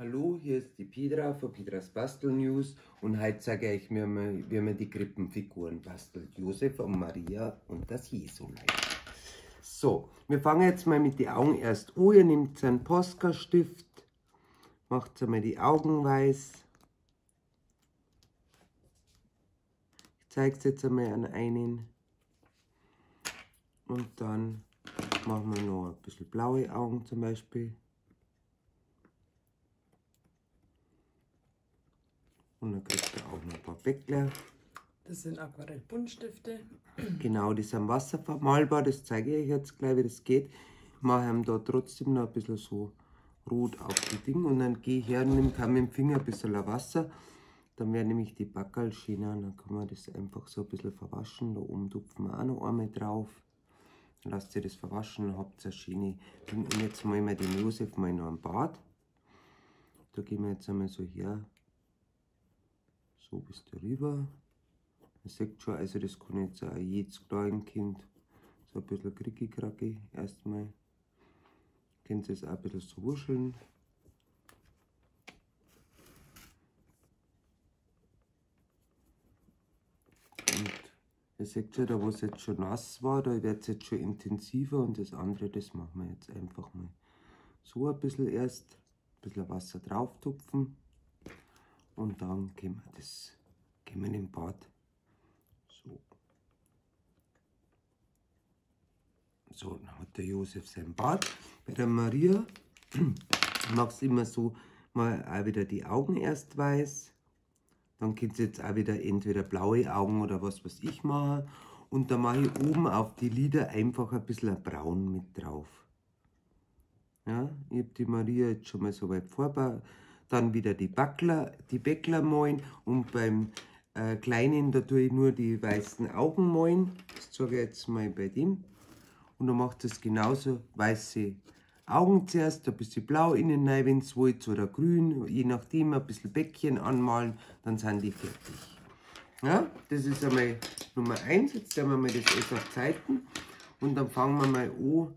Hallo, hier ist die Petra von Petras Bastel News und heute zeige ich mir mal, wie man die Krippenfiguren bastelt. Josef und Maria und das Jesulein. So, wir fangen jetzt mal mit den Augen erst an. Ihr nehmt einen Posca-Stift, macht einmal die Augen weiß. Ich zeige es jetzt einmal an einen. Und dann machen wir noch ein bisschen blaue Augen zum Beispiel. Und dann kriegt ihr auch noch ein paar Bäckler. Das sind Aquarellbuntstifte. Genau, die sind wasservermalbar, das zeige ich euch jetzt gleich, wie das geht. Ich mache ihm da trotzdem noch ein bisschen so rot auf die Dinge und dann gehe ich her und nehme mit dem Finger ein bisschen Wasser. Dann werden nämlich die Backerl schöner und dann kann man das einfach so ein bisschen verwaschen. Da oben tupfen wir auch noch einmal drauf. Dann lasst ihr das verwaschen und habt eine schöne Ding. Und jetzt malen wir den Josef mal noch am Bart. Da gehen wir jetzt einmal so her. So bis darüber. Ihr seht schon, also das kann jetzt auch jedes kleine Kind so ein bisschen kricki-kracki erstmal. Könnt ihr es auch ein bisschen so wuscheln. Und ihr seht schon, da wo es jetzt schon nass war, da wird es jetzt schon intensiver und das andere, das machen wir jetzt einfach mal so ein bisschen erst. Ein bisschen Wasser drauf tupfen und dann gehen wir in den Bad. So, dann hat der Josef sein Bart. Bei der Maria machst du immer so mal auch wieder die Augen erst weiß. Dann könnt ihr jetzt auch wieder entweder blaue Augen oder was ich mache. Und dann mache ich oben auf die Lider einfach ein bisschen braun mit drauf. Ja, ich habe die Maria jetzt schon mal so weit vorgebaut. Dann wieder die Bäckler malen und beim Kleinen, da tue ich nur die weißen Augen malen. Das zeige ich jetzt mal bei dem. Und dann macht es genauso, weiße Augen zuerst, ein bisschen blau innen rein, wenn es wollt, oder grün, je nachdem, ein bisschen Bäckchen anmalen, dann sind die fertig. Ja, das ist einmal Nummer 1, jetzt stellen wir mal das alles auf Seiten und dann fangen wir mal an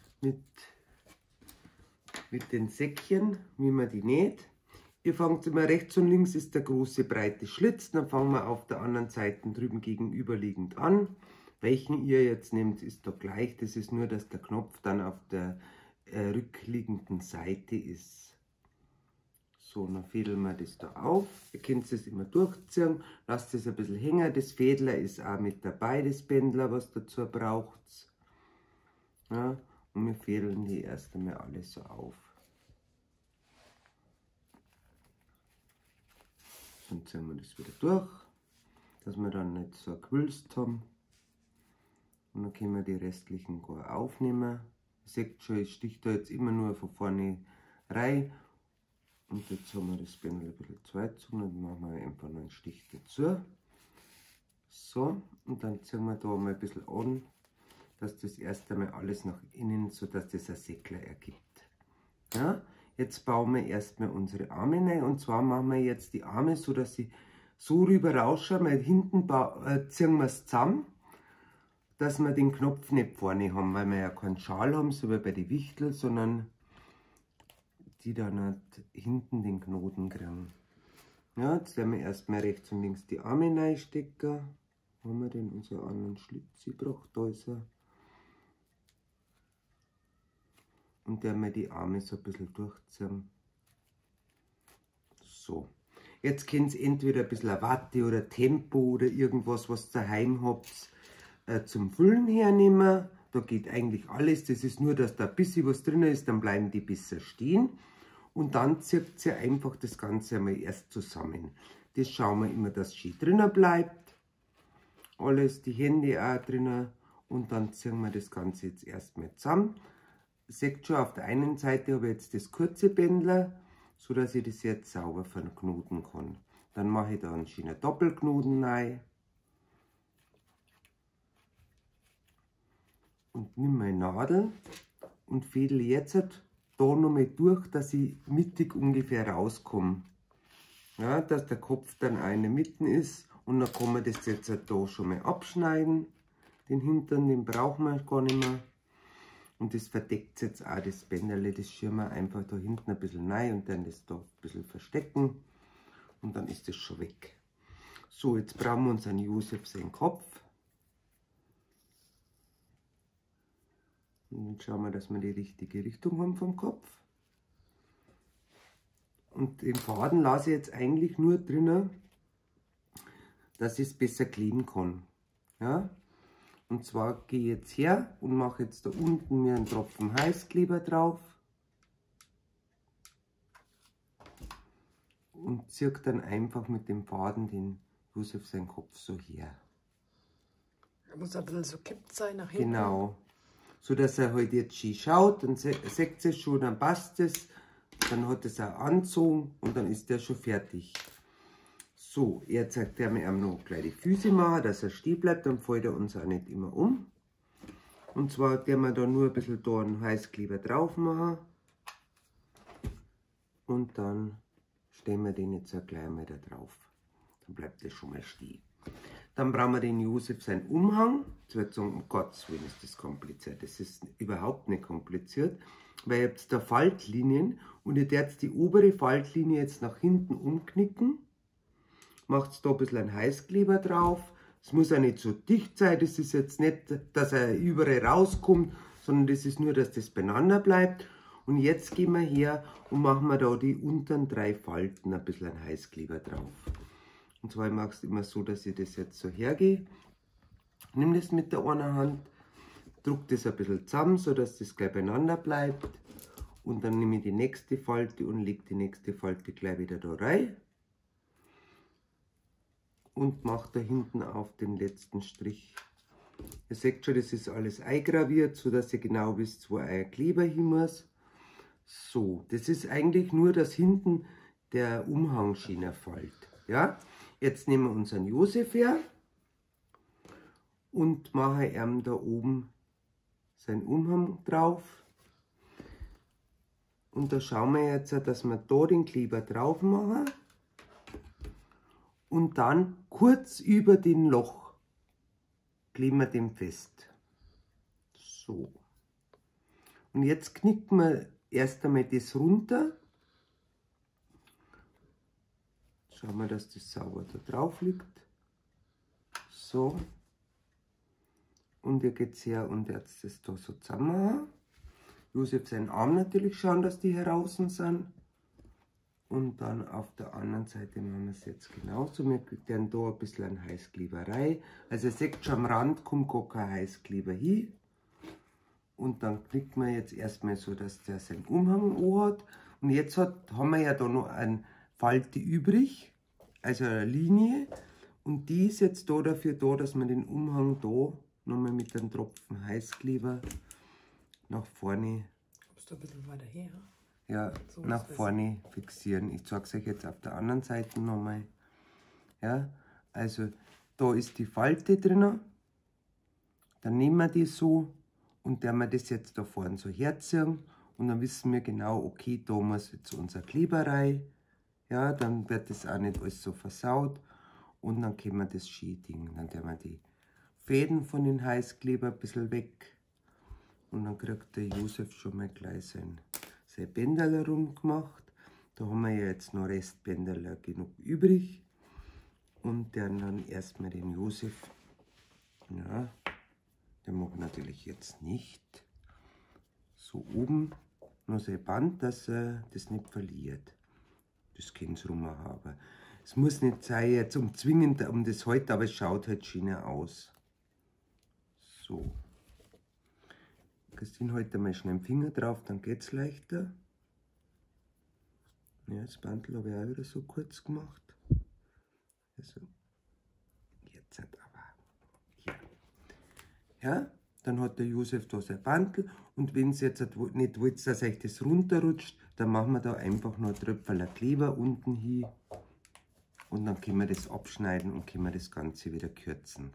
mit den Säckchen, wie man die näht. Ihr fangt immer rechts und links ist der große breite Schlitz, dann fangen wir auf der anderen Seite drüben gegenüberliegend an. Welchen ihr jetzt nehmt, ist doch gleich. Das ist nur, dass der Knopf dann auf der rückliegenden Seite ist. So, dann fädeln wir das da auf. Ihr könnt es immer durchziehen. Lasst es ein bisschen hängen. Das Fädler ist auch mit dabei, das Bändler, was dazu braucht. Ja, und wir fädeln die erst einmal alle so auf. Dann ziehen wir das wieder durch, dass wir dann nicht so ein Gewülst haben. Und dann können wir die restlichen gar aufnehmen. Ihr seht schon, ich stiche da jetzt immer nur von vorne rein. Und jetzt haben wir das Bändel ein bisschen zweizogen und machen wir einfach noch einen Stich dazu. So, und dann ziehen wir da mal ein bisschen an, dass das erst einmal alles nach innen, so dass das ein Säckler ergibt. Ja, jetzt bauen wir erstmal unsere Arme rein. Und zwar machen wir jetzt die Arme so, dass sie so rüber rausschauen, weil hinten ziehen wir es zusammen, dass wir den Knopf nicht vorne haben, weil wir ja keinen Schal haben, so wie bei den Wichtel, sondern die dann nicht hinten den Knoten kriegen. Ja, jetzt werden wir erstmal rechts und links die Arme reinstecken. Wo haben wir denn unseren anderen Schlitz gebracht? Da ist er. Und werden wir die Arme so ein bisschen durchziehen. So. Jetzt könnt ihr entweder ein bisschen Watte oder Tempo oder irgendwas, was ihr daheim habt, zum Füllen hernehmen. Da geht eigentlich alles. Das ist nur, dass da ein bisschen was drin ist, dann bleiben die besser stehen. Und dann zieht ihr einfach das Ganze einmal erst zusammen. Das schauen wir immer, dass es schön drinnen bleibt. Alles, die Hände auch drinnen. Und dann ziehen wir das Ganze jetzt erstmal zusammen. Seht schon, auf der einen Seite habe ich jetzt das kurze Bändler, so dass ich das jetzt sauber verknoten kann. Dann mache ich da einen schönen Doppelknoten rein. Und nehme meine Nadel und fädel jetzt da nochmal durch, dass ich mittig ungefähr rauskomme. Ja, dass der Kopf dann auch in der Mitte ist. Und dann kann man das jetzt da schon mal abschneiden. Den Hintern, den brauchen wir gar nicht mehr. Und das verdeckt jetzt auch das Bänderle, das schirmen wir einfach da hinten ein bisschen rein und dann das da ein bisschen verstecken. Und dann ist das schon weg. So, jetzt brauchen wir unseren Josef seinen Kopf. Und dann schauen wir, dass wir die richtige Richtung haben vom Kopf. Und den Faden lasse ich jetzt eigentlich nur drinnen, dass ich es besser kleben kann. Ja? Und zwar gehe ich jetzt her und mache jetzt da unten mir einen Tropfen Heißkleber drauf. Und ziehe dann einfach mit dem Faden den Josef seinen Kopf so her. Er muss ein bisschen so kippt sein nach hinten. Genau. So dass er halt jetzt schön schaut, dann seht ihr schon, dann passt es. Dann hat es auch angezogen und dann ist der schon fertig. So, jetzt zeigt er mir noch gleich die Füße machen, dass er stehen bleibt, dann fällt er uns auch nicht immer um. Und zwar der wir da nur ein bisschen da einen Heißkleber drauf machen. Und dann stellen wir den jetzt auch gleich mal da drauf. Dann bleibt der schon mal stehen. Dann brauchen wir den Josef seinen Umhang. Jetzt wird sagen, um Gottes Willen ist das kompliziert. Das ist überhaupt nicht kompliziert, weil ihr habt da Faltlinien und ihr werdet die obere Faltlinie jetzt nach hinten umknicken. Macht da ein bisschen einen Heißkleber drauf. Es muss auch nicht so dicht sein. Das ist jetzt nicht, dass er überall rauskommt, sondern das ist nur, dass das beieinander bleibt. Und jetzt gehen wir her und machen wir da die unteren 3 Falten ein bisschen einen Heißkleber drauf. Und zwar mache ich es immer so, dass ich das jetzt so hergehe. Nimm das mit der einen Hand, drücke das ein bisschen zusammen, sodass das gleich beieinander bleibt. Und dann nehme ich die nächste Falte und lege die nächste Falte gleich wieder da rein. Und mache da hinten auf den letzten Strich. Ihr seht schon, das ist alles eingraviert, sodass ihr genau wisst, wo euer Kleber hin muss. So, das ist eigentlich nur, dass hinten der Umhangschiene fällt. Ja? Jetzt nehmen wir unseren Josef her und machen ihm da oben seinen Umhang drauf. Und da schauen wir jetzt, dass wir da den Kleber drauf machen. Und dann kurz über den Loch kleben wir den fest. So. Und jetzt knicken wir erst einmal das runter. Schauen wir, dass das sauber da drauf liegt. So. Und ihr geht her und jetzt das da so zusammen. Josef seinen Arm natürlich schauen, dass die heraus sind. Und dann auf der anderen Seite machen wir es jetzt genauso. Wir kriegen da ein bisschen eine Heißkleberei. Also ihr seht schon, am Rand kommt gar kein Heißkleber hin. Und dann kriegt man jetzt erstmal so, dass der seinen Umhang hat. Und jetzt haben wir ja da noch eine Falte übrig, also eine Linie. Und die ist jetzt da dafür da, dass man den Umhang da nochmal mit einem Tropfen Heißkleber nach vorne. Kommst du ein bisschen weiter her? Ja, so nach vorne fixieren. Ich zeige es euch jetzt auf der anderen Seite nochmal. Ja, also da ist die Falte drin. Dann nehmen wir die so und dann wir das jetzt da vorne so herziehen. Und dann wissen wir genau, okay, da muss jetzt unsere Kleber rein. Ja, dann wird das auch nicht alles so versaut. Und dann können wir das schön Ding. Dann tun wir die Fäden von den Heißkleber ein bisschen weg. Und dann kriegt der Josef schon mal gleich sein Bänderl rumgemacht. Da haben wir ja jetzt noch Restbänderl genug übrig. Und dann erstmal den Josef. Ja, der mag natürlich jetzt nicht. So oben noch sein Band, dass er das nicht verliert. Das können sie rummachen, aber es muss nicht sein, jetzt zwingend um das heute, aber es schaut halt schöner aus. So. Christine, heute mal schnell den Finger drauf, dann geht es leichter. Ja, das Bandel habe ich auch wieder so kurz gemacht. Also, jetzt aber hier. Ja, dann hat der Josef da sein Bandel und wenn ihr jetzt nicht wollt, dass euch das runterrutscht, dann machen wir da einfach noch ein Tröpfchen Kleber unten hin und dann können wir das abschneiden und können wir das Ganze wieder kürzen.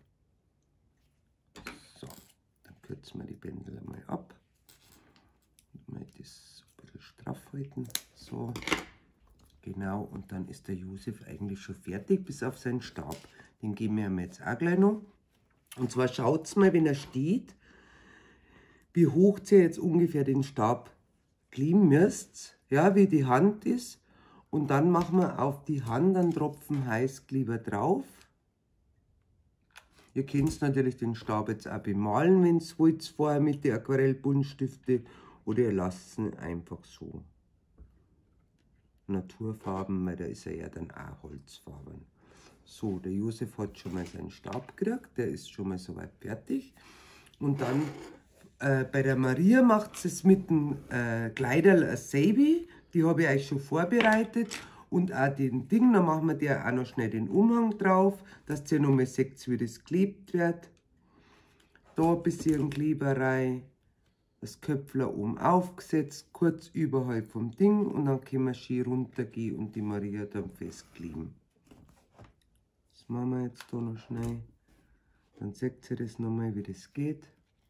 So, dann kürzen wir die Bändel einmal ab. Und mal das ein bisschen straff halten. So, genau, und dann ist der Josef eigentlich schon fertig, bis auf seinen Stab. Den geben wir ihm jetzt auch gleich noch. Und zwar schaut mal, wenn er steht, wie hoch ihr jetzt ungefähr den Stab kleben müsst, ja, wie die Hand ist. Und dann machen wir auf die Hand einen Tropfen Heißkleber drauf. Ihr könnt natürlich den Stab jetzt auch bemalen, wenn ihr wollt, vorher mit den Aquarellbuntstifte, oder ihr lasst ihn einfach so. Naturfarben, weil da ist er ja dann auch Holzfarben. So, der Josef hat schon mal seinen Stab gekriegt, der ist schon mal soweit fertig. Und dann bei der Maria macht es mit dem Kleiderl Sabi, die habe ich euch schon vorbereitet. Und auch den Ding, dann machen wir der auch noch schnell den Umhang drauf, dass ihr noch mal seht, wie das geklebt wird. Da ein bisschen Kleberei, das Köpfler oben aufgesetzt, kurz überhalb vom Ding, und dann können wir schön runtergehen und die Maria dann festkleben. Das machen wir jetzt da noch schnell. Dann seht ihr das nochmal, wie das geht.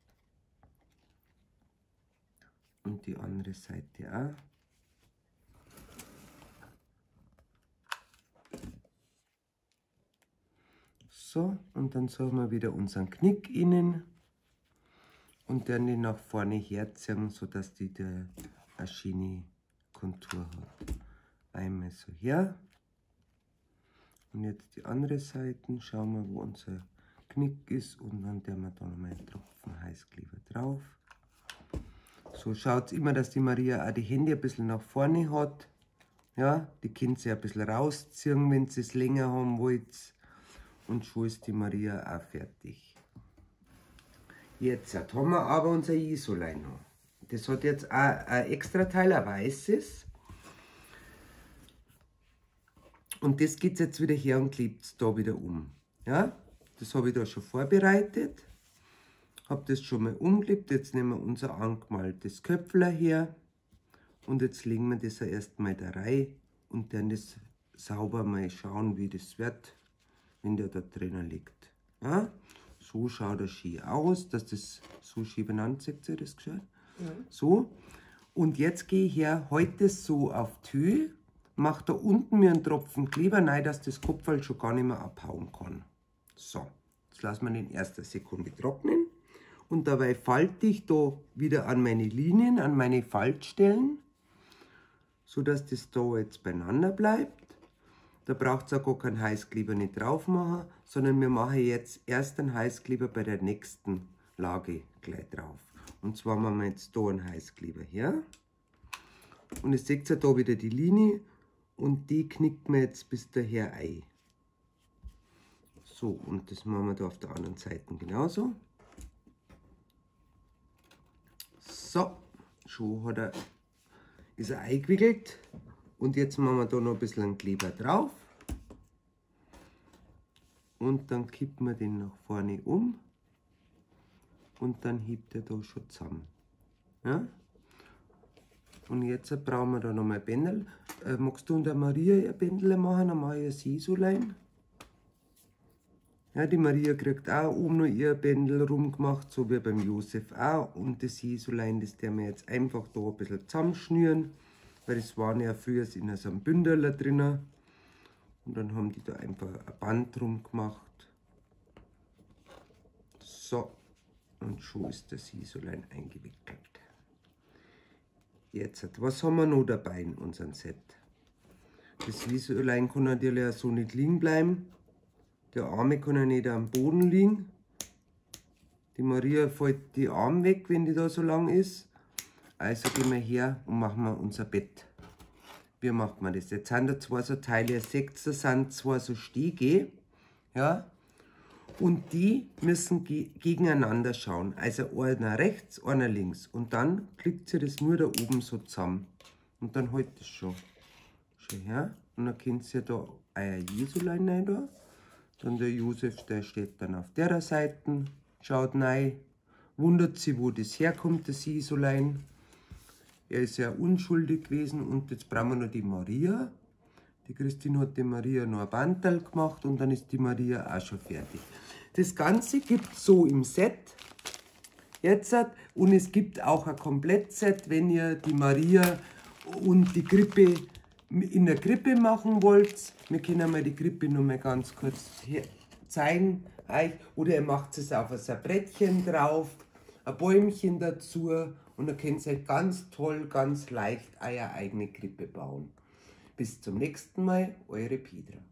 Und die andere Seite auch. So, und dann suchen wir wieder unseren Knick innen und dann den nach vorne herziehen, sodass die eine schöne Kontur hat. Einmal so her. Und jetzt die andere Seite, schauen wir, wo unser Knick ist, und dann tun wir da nochmal einen Tropfen Heißkleber drauf. So schaut immer, dass die Maria auch die Hände ein bisschen nach vorne hat. Ja, die könnt sie ein bisschen rausziehen, wenn sie es länger haben wollt. Und schon ist die Maria auch fertig. Jetzt haben wir aber unser Isolein noch. Das hat jetzt auch ein extra Teil, ein weißes. Und das geht jetzt wieder her und klebt es da wieder um. Ja, das habe ich da schon vorbereitet. Habe das schon mal umgeklebt. Jetzt nehmen wir unser angemaltes Köpfler her. Und jetzt legen wir das erstmal da rein und dann das sauber mal schauen, wie das wird, wenn der da drinnen liegt. Ja? So schaut er schön aus, dass das so schön benannt, seht ihr das gescheit? Ja. So. Und jetzt gehe ich her, halte es so auf die Höhe, mache da unten mir einen Tropfen Kleber rein, dass das Kopfball schon gar nicht mehr abhauen kann. So, jetzt lassen wir den erste Sekunde trocknen. Und dabei falte ich da wieder an meine Linien, an meine Faltstellen, sodass das da jetzt beieinander bleibt. Da braucht es auch gar keinen Heißkleber nicht drauf machen, sondern wir machen jetzt erst einen Heißkleber bei der nächsten Lage gleich drauf. Und zwar machen wir jetzt da einen Heißkleber her. Und jetzt seht ihr da wieder die Linie und die knickt man jetzt bis daher ein. So, und das machen wir da auf der anderen Seite genauso. So, schon ist er eingewickelt. Und jetzt machen wir da noch ein bisschen einen Kleber drauf. Und dann kippen wir den nach vorne um. Und dann hebt er da schon zusammen. Ja? Und jetzt brauchen wir da noch mal Bändel. Magst du und der Maria ihr Bändel machen? Dann mache ich ein Sisolein. Ja, die Maria kriegt auch oben noch ihr Bändel rumgemacht, so wie beim Josef auch. Und das Sisolein, das der wir jetzt einfach da ein bisschen zusammenschnüren. Weil das waren ja früher in so einem Bündel drin. Und dann haben die da einfach ein Band drum gemacht. So, und schon ist das Sisolein eingewickelt. Jetzt, was haben wir noch dabei in unserem Set? Das Sisolein kann natürlich auch so nicht liegen bleiben. Der Arme kann ja nicht am Boden liegen. Die Maria fällt die Arme weg, wenn die da so lang ist. Also gehen wir her und machen wir unser Bett. Wie macht man das? Jetzt sind da zwei so Teile, ihr seht, da sind zwei so Stiege. Ja? Und die müssen gegeneinander schauen. Also einer rechts, einer links. Und dann klickt ihr das nur da oben so zusammen. Und dann hält es schon. Schau her. Und dann könnt ihr da euer Jesulein rein da. Dann der Josef, der steht dann auf der Seite, schaut rein, wundert sich, wo das herkommt, das Jesulein. Er ist ja unschuldig gewesen und jetzt brauchen wir noch die Maria. Die Christine hat die Maria noch ein Bandel gemacht und dann ist die Maria auch schon fertig. Das Ganze gibt es so im Set jetzt und es gibt auch ein Komplettset, wenn ihr die Maria und die Krippe in der Krippe machen wollt. Wir können mal die Krippe noch mal ganz kurz zeigen euch. Oder ihr macht es auf ein Brettchen drauf ein Bäumchen dazu und dann könnt ihr ganz toll, ganz leicht eure eigene Krippe bauen. Bis zum nächsten Mal, eure Petra.